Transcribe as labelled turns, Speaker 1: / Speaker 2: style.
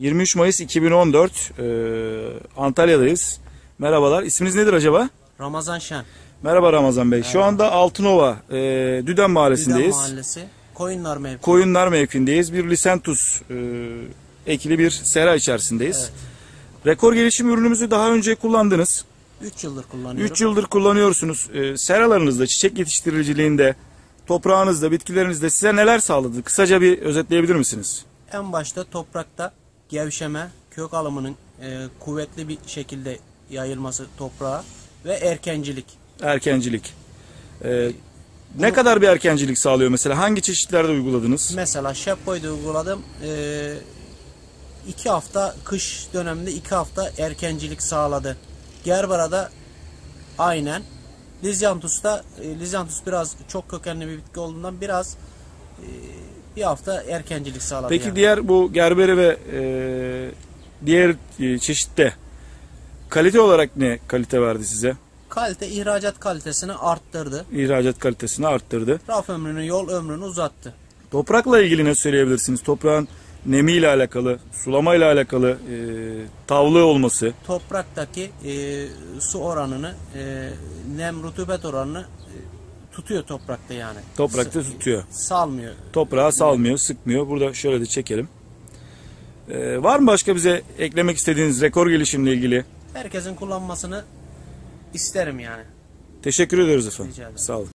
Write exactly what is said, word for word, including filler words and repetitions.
Speaker 1: yirmi üç Mayıs iki bin on dört e, Antalya'dayız. Merhabalar. İsminiz nedir acaba?
Speaker 2: Ramazan Şen.
Speaker 1: Merhaba Ramazan Bey. Merhaba. Şu anda Altınova e, Düden Mahallesi'ndeyiz.
Speaker 2: Düden Mahallesi. Koyunlar mevkii.
Speaker 1: Koyunlar mevkiindeyiz. Bir Lisentus e, ekili bir sera içerisindeyiz.
Speaker 2: Evet.
Speaker 1: Rekor gelişim ürünümüzü daha önce kullandınız.
Speaker 2: üç yıldır kullanıyorum.
Speaker 1: üç yıldır kullanıyorsunuz. E, seralarınızda, çiçek yetiştiriciliğinde, toprağınızda, bitkilerinizde size neler sağladı? Kısaca bir özetleyebilir misiniz?
Speaker 2: En başta toprakta gevşeme, kök alımının e, kuvvetli bir şekilde yayılması toprağa ve erkencilik.
Speaker 1: Erkencilik. Ee, ne Bunu, kadar bir erkencilik sağlıyor mesela? Hangi çeşitlerde uyguladınız?
Speaker 2: Mesela Şepboy'da uyguladım. Ee, iki hafta kış döneminde iki hafta erkencilik sağladı. Gerbara'da aynen. Lizyanthus'ta e, Lizyanthus biraz çok kökenli bir bitki olduğundan biraz e, bir hafta erkencilik sağladı.
Speaker 1: Peki
Speaker 2: yani.
Speaker 1: Diğer bu gerberi ve e, diğer e, çeşitte kalite olarak ne kalite verdi size?
Speaker 2: Kalite ihracat kalitesini arttırdı.
Speaker 1: İhracat kalitesini arttırdı.
Speaker 2: Raf ömrünü, yol ömrünü uzattı.
Speaker 1: Toprakla ilgili ne söyleyebilirsiniz? Toprağın nemiyle alakalı, sulamayla alakalı, e, tavlı olması.
Speaker 2: Topraktaki e, su oranını, e, nem rutubet oranını e, tutuyor toprakta yani.
Speaker 1: Toprakta tutuyor.
Speaker 2: Salmıyor.
Speaker 1: Toprağı salmıyor, sıkmıyor. Burada şöyle de çekelim. E, var mı başka bize eklemek istediğiniz rekor gelişimle ilgili?
Speaker 2: Herkesin kullanmasını isterim yani.
Speaker 1: Teşekkür ediyoruz efendim.
Speaker 2: Rica ederim.
Speaker 1: Sağ olun.